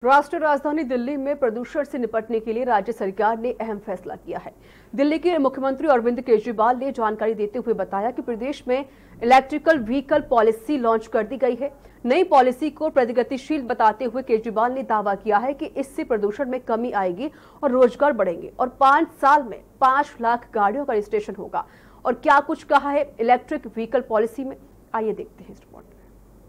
राष्ट्रीय राजधानी दिल्ली में प्रदूषण से निपटने के लिए राज्य सरकार ने अहम फैसला किया है। दिल्ली के मुख्यमंत्री अरविंद केजरीवाल ने जानकारी देते हुए बताया कि प्रदेश में इलेक्ट्रिकल व्हीकल पॉलिसी लॉन्च कर दी गई है। नई पॉलिसी को प्रगतिशील बताते हुए केजरीवाल ने दावा किया है कि इससे प्रदूषण में कमी आएगी और रोजगार बढ़ेंगे और 5 साल में 5 लाख गाड़ियों का रजिस्ट्रेशन होगा। और क्या कुछ कहा है इलेक्ट्रिक व्हीकल पॉलिसी में, आइए देखते हैं इस रिपोर्ट में।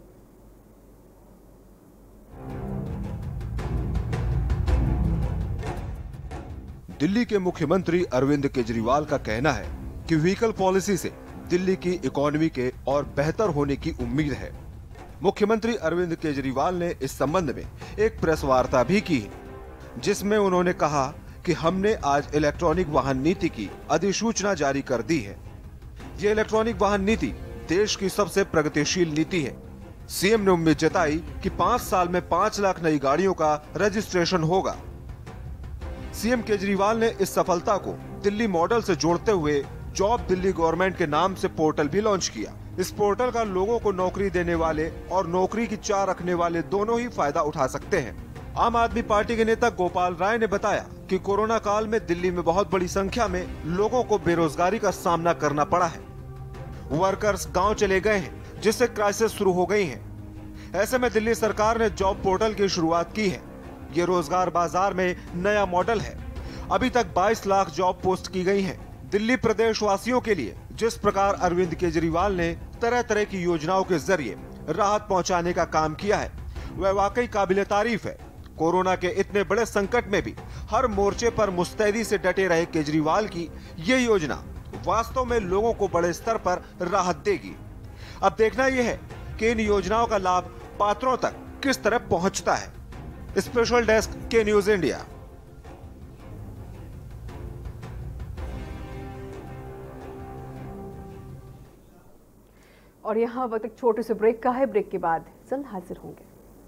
दिल्ली के मुख्यमंत्री अरविंद केजरीवाल का कहना है कि व्हीकल पॉलिसी से दिल्ली की इकोनॉमी के और बेहतर होने की उम्मीद है। मुख्यमंत्री अरविंद केजरीवाल ने इस संबंध में एक प्रेस वार्ता भी की, जिसमें उन्होंने कहा कि हमने आज इलेक्ट्रॉनिक वाहन नीति की अधिसूचना जारी कर दी है। ये इलेक्ट्रॉनिक वाहन नीति देश की सबसे प्रगतिशील नीति है। सीएम ने उम्मीद जताई कि 5 साल में 5 लाख नई गाड़ियों का रजिस्ट्रेशन होगा। सीएम केजरीवाल ने इस सफलता को दिल्ली मॉडल से जोड़ते हुए जॉब दिल्ली गवर्नमेंट के नाम से पोर्टल भी लॉन्च किया। इस पोर्टल का लोगों को नौकरी देने वाले और नौकरी की चाह रखने वाले दोनों ही फायदा उठा सकते हैं। आम आदमी पार्टी के नेता गोपाल राय ने बताया कि कोरोना काल में दिल्ली में बहुत बड़ी संख्या में लोगों को बेरोजगारी का सामना करना पड़ा है। वर्कर्स गाँव चले गए हैं, जिससे क्राइसिस शुरू हो गई है। ऐसे में दिल्ली सरकार ने जॉब पोर्टल की शुरुआत की है। ये रोजगार बाजार में नया मॉडल है। अभी तक 22 लाख जॉब पोस्ट की गई हैं। दिल्ली प्रदेश वासियों के लिए जिस प्रकार अरविंद केजरीवाल ने तरह तरह की योजनाओं के जरिए राहत पहुंचाने का काम किया है, वह वाकई काबिले तारीफ है। कोरोना के इतने बड़े संकट में भी हर मोर्चे पर मुस्तैदी से डटे रहे केजरीवाल की ये योजना वास्तव में लोगों को बड़े स्तर पर राहत देगी। अब देखना यह है कि इन योजनाओं का लाभ पात्रों तक किस तरह पहुंचता है। स्पेशल डेस्क के न्यूज इंडिया। और यहाँ वक्त एक छोटे से ब्रेक का है। ब्रेक के बाद जल्द हाजिर होंगे।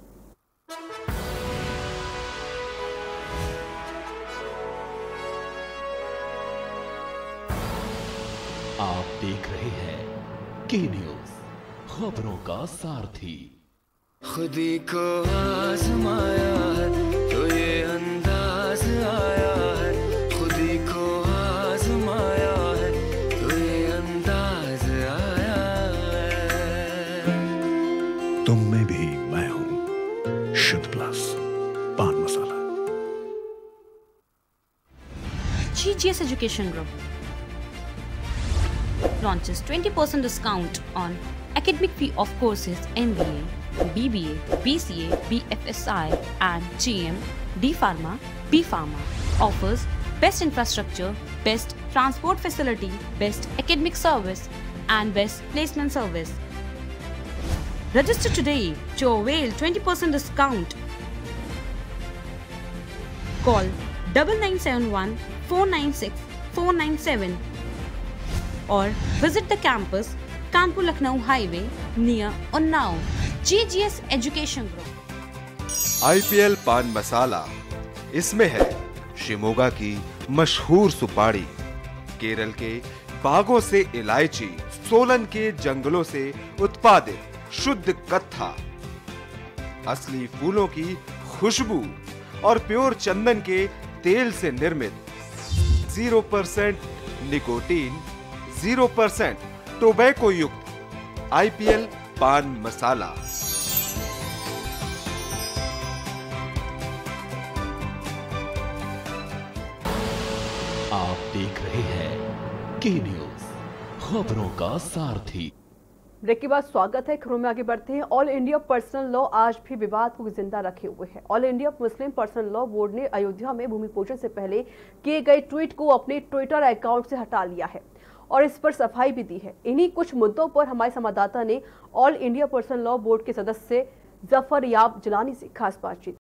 आप देख रहे हैं के न्यूज, खबरों का सारथी। खुदी को आजमाया है तो ये अंदाज आया है, खुदी को आजमाया है तो ये अंदाज आया है। तुम में भी मैं हूं, Shuddh plus pan masala. GGS Education Group launches 20% discount on academic fee of courses MBA, BBA, BCA, BFSI and GM, D Pharma, B Pharma. Offers best infrastructure, best transport facility, best academic service and best placement service. Register today to avail 20% discount. Call 9971 496 497 or visit the campus Kanpur Lucknow highway near Unnao. GGS education group. IPL pan मसाला, इसमें है शिमोगा की मशहूर सुपारी, केरल के बागों से इलायची, सोलन के जंगलों से उत्पादित शुद्ध कत्था, असली फूलों की खुशबू और प्योर चंदन के तेल से निर्मित 0% निकोटीन, 0% टोबैको युक्त IPL पान मसाला। आप देख रहे हैं के न्यूज, खबरों का सारथी। ब्रेक के बाद स्वागत है। खबरों में आगे बढ़ते हैं। ऑल इंडिया पर्सनल लॉ आज भी विवाद को जिंदा रखे हुए है। All India Muslim personal law board ने अयोध्या में भूमि पूजन से पहले किए गए ट्वीट को अपने ट्विटर अकाउंट से हटा लिया है और इस पर सफाई भी दी है। इन्हीं कुछ मुद्दों पर हमारे संवाददाता ने all India personal law board के सदस्य जफर याब जिलानी से खास बातचीत